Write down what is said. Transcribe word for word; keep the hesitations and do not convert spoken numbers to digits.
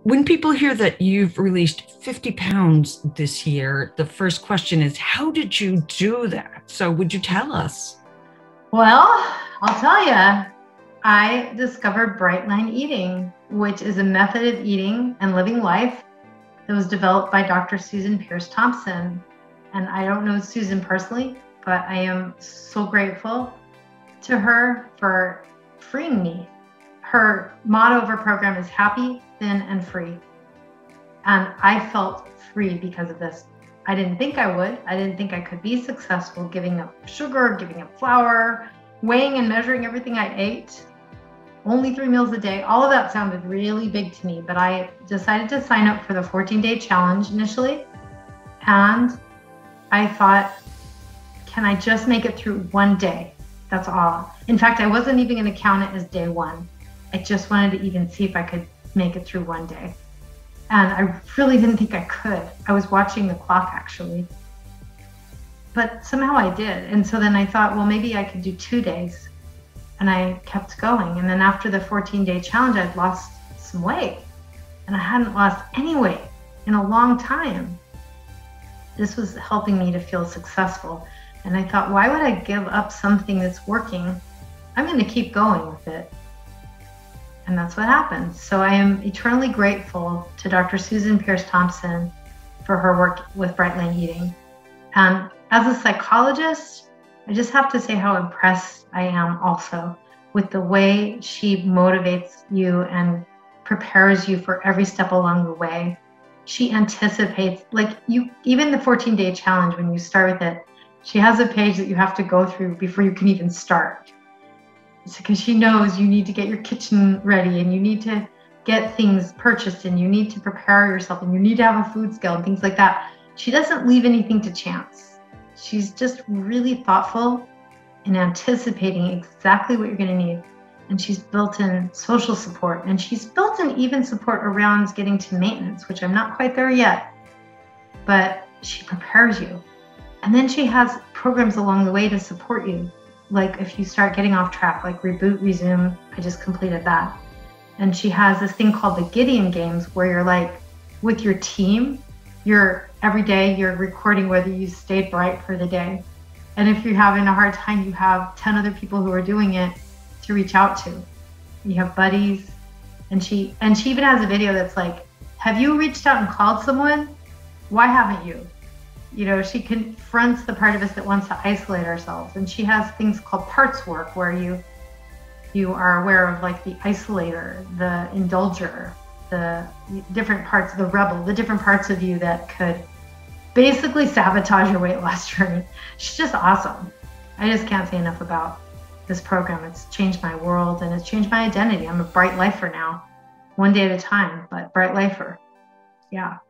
When people hear that you've released fifty pounds this year, the first question is, how did you do that? So would you tell us? Well, I'll tell you, I discovered Bright Line Eating, which is a method of eating and living life that was developed by Doctor Susan Peirce Thompson. And I don't know Susan personally, but I am so grateful to her for freeing me. Her motto of her program is happy, thin, and free. And I felt free because of this. I didn't think I would. I didn't think I could be successful giving up sugar, giving up flour, weighing and measuring everything I ate. Only three meals a day. All of that sounded really big to me, but I decided to sign up for the fourteen day challenge initially. And I thought, can I just make it through one day? That's all. In fact, I wasn't even going to count it as day one. I just wanted to even see if I could make it through one day. And I really didn't think I could. I was watching the clock actually. But somehow I did. And so then I thought, well, maybe I could do two days. And I kept going. And then after the fourteen day challenge, I'd lost some weight. And I hadn't lost any weight in a long time. This was helping me to feel successful. And I thought, why would I give up something that's working? I'm going to keep going with it. And that's what happened. So I am eternally grateful to Doctor Susan Peirce Thompson for her work with Bright Line Eating. And as a psychologist, I just have to say how impressed I am also with the way she motivates you and prepares you for every step along the way. She anticipates, like you, even the fourteen day challenge, when you start with it, she has a page that you have to go through before you can even start. It's because she knows you need to get your kitchen ready and you need to get things purchased and you need to prepare yourself and you need to have a food scale and things like that. She doesn't leave anything to chance. She's just really thoughtful and anticipating exactly what you're going to need. And she's built in social support and she's built in even support around getting to maintenance, which I'm not quite there yet, but she prepares you. And then she has programs along the way to support you. Like if you start getting off track, like Reboot, Resume, I just completed that. And she has this thing called the Gideon Games where you're like with your team, you're every day you're recording whether you stayed bright for the day. And if you're having a hard time, you have ten other people who are doing it to reach out to. You have buddies. And she and she even has a video that's like, have you reached out and called someone? Why haven't you? You know, she confronts the part of us that wants to isolate ourselves. And she has things called parts work where you you are aware of like the isolator, the indulger, the different parts of the rebel, the different parts of you that could basically sabotage your weight loss journey. She's just awesome. I just can't say enough about this program. It's changed my world and it's changed my identity. I'm a bright lifer now, one day at a time, but bright lifer. Yeah.